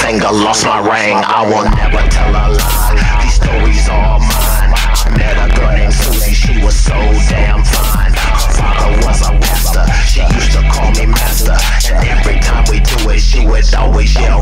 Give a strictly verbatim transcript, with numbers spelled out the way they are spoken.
finger, lost my ring. I will never tell a lie. These stories are all mine. I met a girl named Susie, she was so damn fine. Her father was a pastor, she used to call me master. And every time we do it, she would always yell